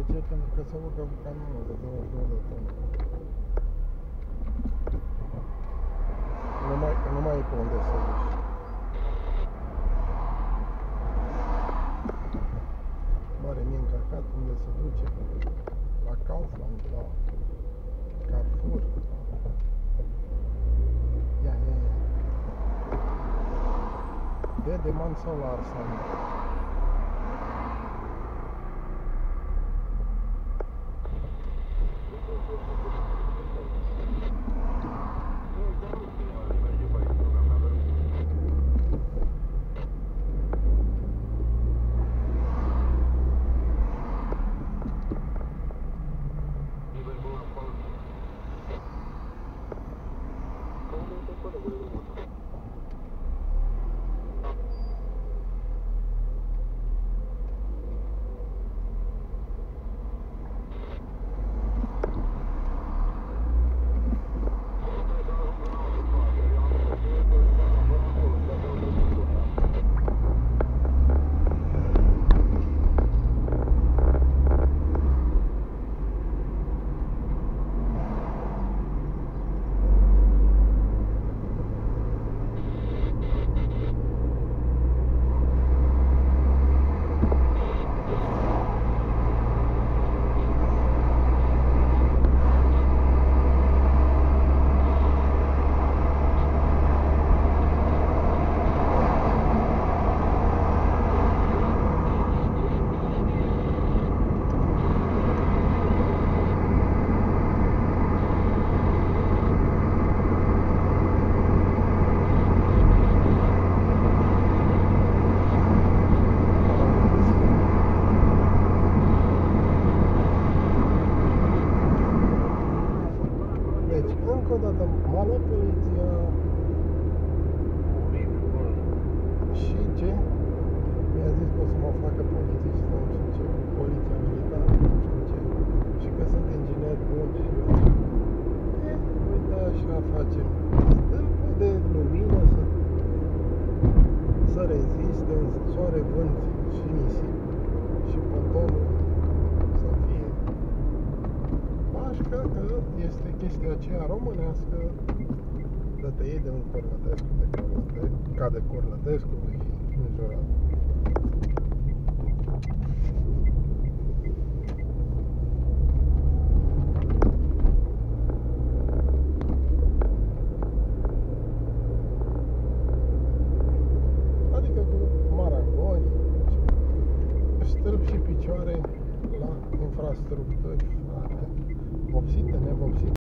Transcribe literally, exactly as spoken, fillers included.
ce? Pentru că se urcă camionul de douăzeci și două de tone. Nu mai, nu mai e pe unde să duci. Mare mie încărcat unde se duce. La Kaufland, la Carrefour. Ia, ia, ia. De Deman sau la Arsan? Încă o dată, m-a luat poliția. Și ce? Mi-a zis că o să mă facă polițist sau nu știu ce, poliția militară, nu știu ce. Și că sunt inginer bun și eu. E, păi da, așa facem. Stăm de lumină să, să reziste în soare, vânt și nisip. Și pontonul să fie pașcă, că este chestia aceea românească de te iei de un Cornătescu, de Cornătescu, ca de Cornătescu, vei fi înjurat. Adică cu marangoni, stâlpi și picioare la infrastructuri, frate, vopsite, nevopsite.